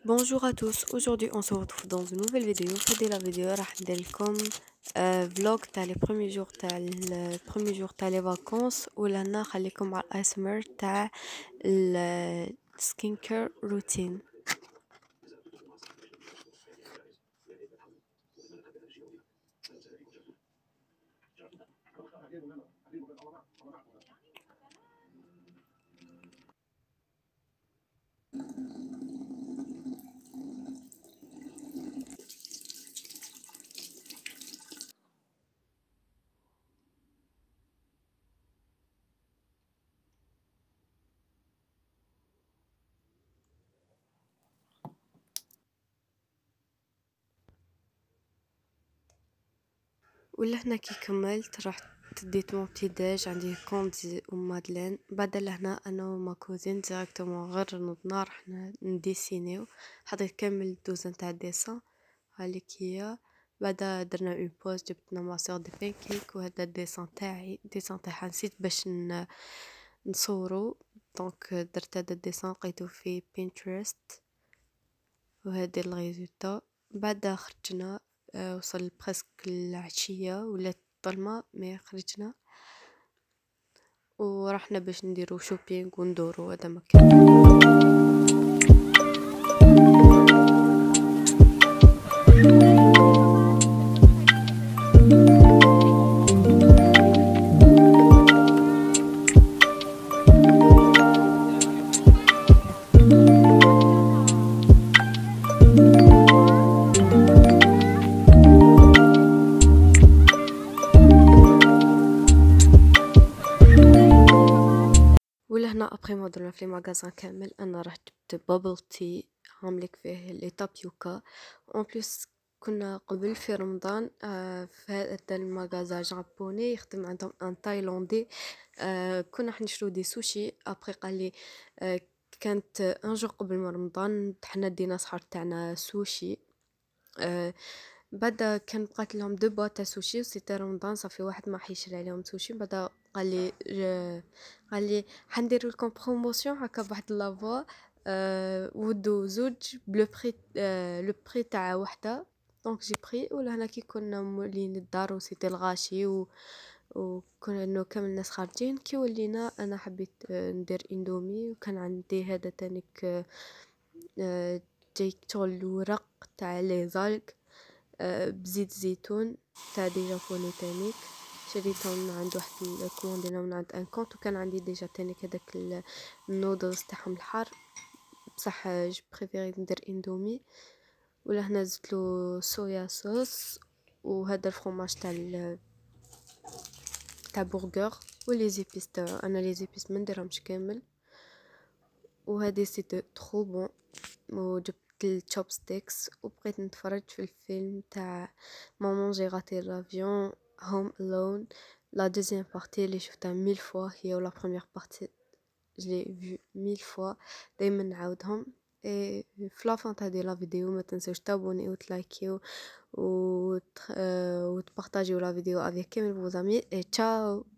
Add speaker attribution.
Speaker 1: Bonjour à tous, aujourd'hui on se retrouve dans une nouvelle vidéo. في la vidéo راح ندير لكم vlog تاع les premiers jours تاع premier jour تاع les vacances ولهنا خليكم مع الاسمر تاع ال skin care routine. ولهنا كي كملت رحت ديت مون بتي داج عندي كوندي ومادلين. بعد لهنا انا وما كوزين ديريكتومون غير نوضنا رحنا نديسينيو. حطيت كامل الدوزن تاع الديسان هاليك هي. بعدا درنا اون بوز جبتنا ماسور دي بانكيك وهذا الديسان تاعها نسيت باش نصورو. دونك درت هذا الديسان لقيتو في بينترست وهذا الريزولتا. بعدا خرجنا وصل برسك العشية ولات الظلمة مي خرجنا ورحنا باش نديرو شوبينغ وندورو هذا مكان. ولهنا ابخي ما درنا في ماغازان كامل انا رحت جبت بابل تي عاملك فيه لي تابيوكا. اون بليس كنا قبل في رمضان في هذا الماغازان جابوني يخدم عندهم ان تايلاندي. كنا حنشرو دي سوشي ابخي قال لي كانت ان جور قبل ما رمضان حنا دينا صحار تاعنا سوشي. بعد كان بقات لهم دو بواط تاع سوشي وسيتي رمضان صافي واحد ما حيشري عليهم سوشي. بعد قال لي حندير لكم بروموسيون هكا بواحد لافوا ودو زوج بلو بري لو بري تاع وحده. دونك جي بري ولا كي كنا مولين الدار وسيتي الغاشي وكنا انه كامل الناس خارجين كي ولينا انا حبيت ندير اندومي وكان عندي هذا تانيك جاي شغل الورق تاع لي زالك بزيت زيتون تاع دي جابوني تانيك شريتهم من عند واحد الكوموندينا من عند ان كونت وكان عندي ديجا تانيك هذاك النودلز تاعهم الحار بصح جو بريفيري ندير اندومي. ولا هنا زدتلو صويا صوص وهذا الفرomاج تاع برجر ولي زيبيس تاعو انا لي زيبيس ما نديرهمش كامل. وهذه سيتي ترو بون. وجبت التشوبستيكس وبقيت نتفرج في الفيلم تاع مامان جي غاتي لافيون هوم الون لا دوزيام بارتي اللي شفتها 1000 فوا هي ولا بروميير بارتي جلي فيو 1000 فوا دائما نعاودهم. اي في لافون تاع دي لا فيديو ما تنسوش تابوني وتلايكيو وتبارطاجيو لا فيديو افيك كامل فوز امي. اي تشاو.